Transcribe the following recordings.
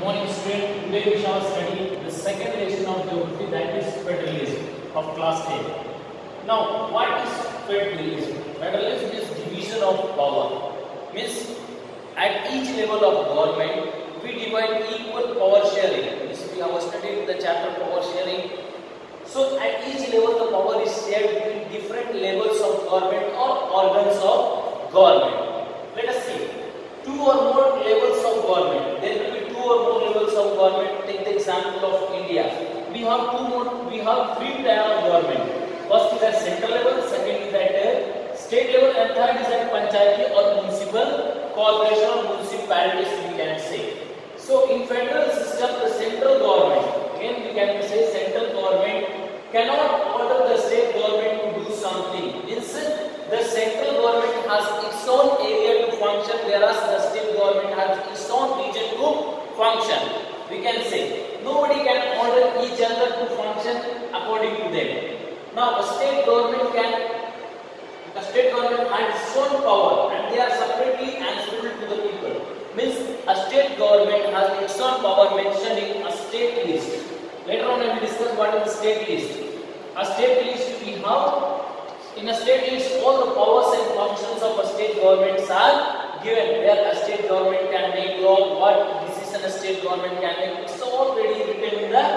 morning student. Today we shall study the second lesson of geography, that is federalism of class 10. Now what is federalism? Federalism is division of power. Means at each level of government we divide equal power sharing. This we have studied the chapter power sharing. So at each level the power is shared between different levels of government or organs of government. Let us see. Two or more levels of government. There will be two or more levels of government. Take the example of India. We have three tiers of government. First is at central level, second is at state level, and third is at panchayati or municipal corporation or municipalities we can say. So in federal system, the central government, again we can say central government cannot order the state government to do something. Instead, the central government has its own area to function, whereas the state government has its own region to function. We can say nobody can order each other to function according to them. Now, a state government has its own power, and they are separately answerable to the people. Means a state government has its own power mentioned in a state list. Later on, we will discuss what is a state list. A state list we have. In a state list, all the powers and functions of a state government are given. Where a state government can make law, what decision a state government can make, it's already written in the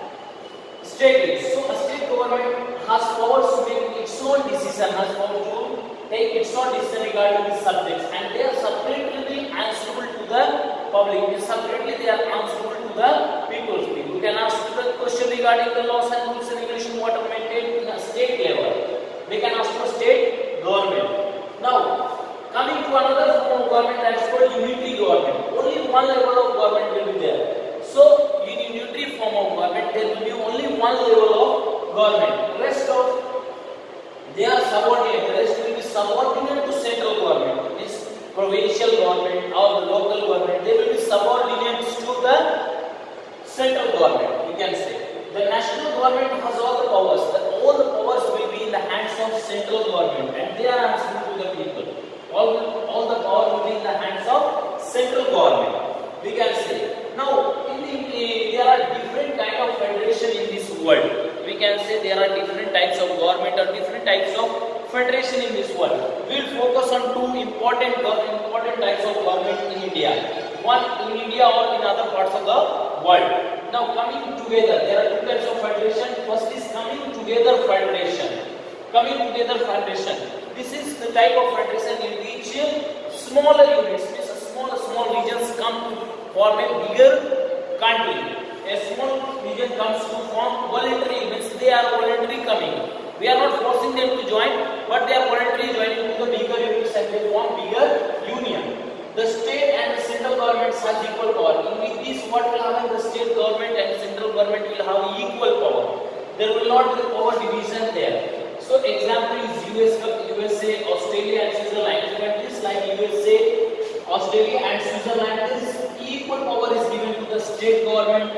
state list. So a state government has powers to make its own decision, has power to take its own decision regarding the subjects, and they are separately answerable to the public. Separately they are answerable to the people. You can ask the question regarding the laws and rules and regulations what are maintained in a state level. They can ask for state government. Now, coming to another form of government, that is called unitary government. Only one level of government will be there. So, in unitary form of government, there will be only one level of government. Rest of they are subordinate. The rest will be subordinate to central government. Means provincial government or the local government. They will be subordinate to the central government. You can say. The national government has all the powers. All the powers will be in the hands of central government, and they are answerable to the people. All the power will be in the hands of central government. We can say. Now, there are different kind of federation in this world. We can say there are different types of government or different types of federation in this world. We will focus on two important types of government in India. One in India or in other parts of the world. Now coming together, there are two types of federation. First is coming together federation. Coming together federation. This is the type of federation in which smaller units, means small regions come to form a bigger country. A small region comes to form voluntary, means they are voluntarily coming. We are not forcing them to join, but they are voluntarily joining to the bigger units and they form bigger union. The state and the central governments have equal power. In this, what will happen? The state government and central government will have equal power. There will not be power division there. So, example is USA, Australia, and Switzerland. Countries like USA, Australia, and Switzerland, this equal power is given to the state government,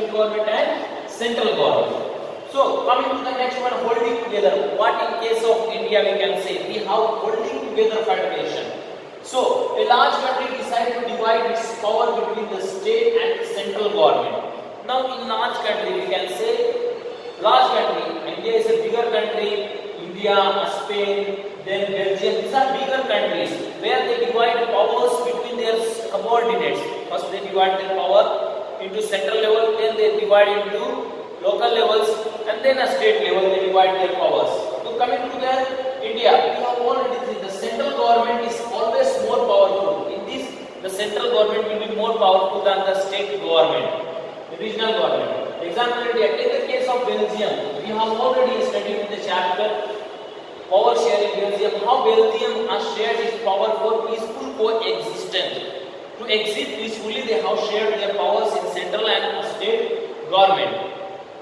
and central government. So, coming to the next one, holding together. What in case of India we can say? We have holding together federation. So, a large country decided to divide its power between the state and the central government. Now, in large country, we can say, large country, India is a bigger country, India, Spain, then Belgium, these are bigger countries where they divide powers between their subordinates. First, they divide their power into central level, then they divide into local levels, and then at state level, they divide their powers. So, coming to India, we have already seen the central government is always more powerful. In this, the central government will be more powerful than the state government, the regional government. Example, India. Take the case of Belgium. We have already studied in the chapter power sharing Belgium. How Belgium has shared its power for peaceful coexistence. To exist peacefully, they have shared their powers in central and state government.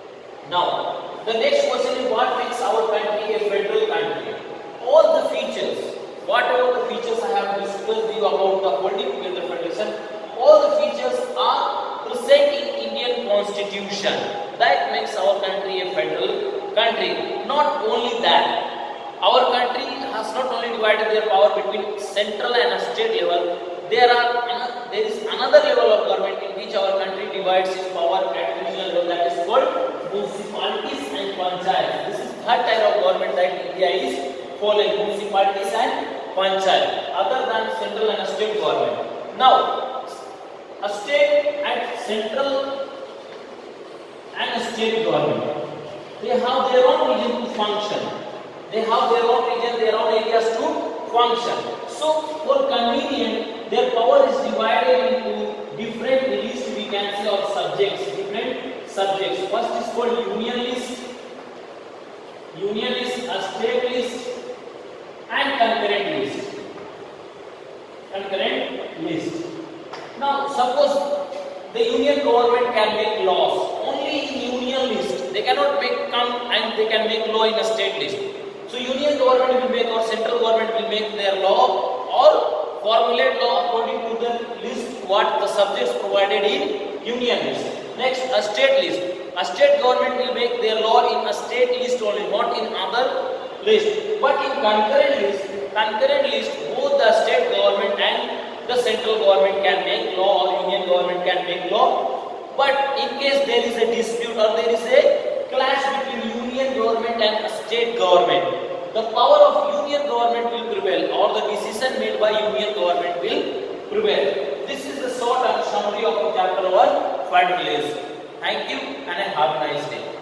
Now, the next question is what makes our country a federal country? All the features, whatever the features I have discussed you about the holding together federation, all the features are present in Indian Constitution. That makes our country a federal country. Not only that, our country has not only divided their power between central and state level, there is another level of government in which our country divides its power at regional level, that is called municipalities and panchayats. This is third type of government that India is following, municipalities and panchayat, other than central and state government. Now, a state and central and state government, they have their own region to function. They have their own region, their own areas to function. So, for convenience, their power is divided into different lists, we can say, of subjects, different subjects. First is called union list, a state list, and concurrent list. Now, suppose the union government can make laws only in union list. They cannot come and they can make law in a state list. So union government will make, or central government will make their law or formulate law according to the list what the subjects provided in union list. Next, a state list. A state government will make their law in a state list only, not in other list. But in concurrent list, both the state government and the central government can make law, or union government can make law. But in case there is a dispute or there is a clash between union government and state government, the power of union government will prevail, or the decision made by union government will prevail. This is the short summary of chapter 1, federalism. Thank you and have a nice day.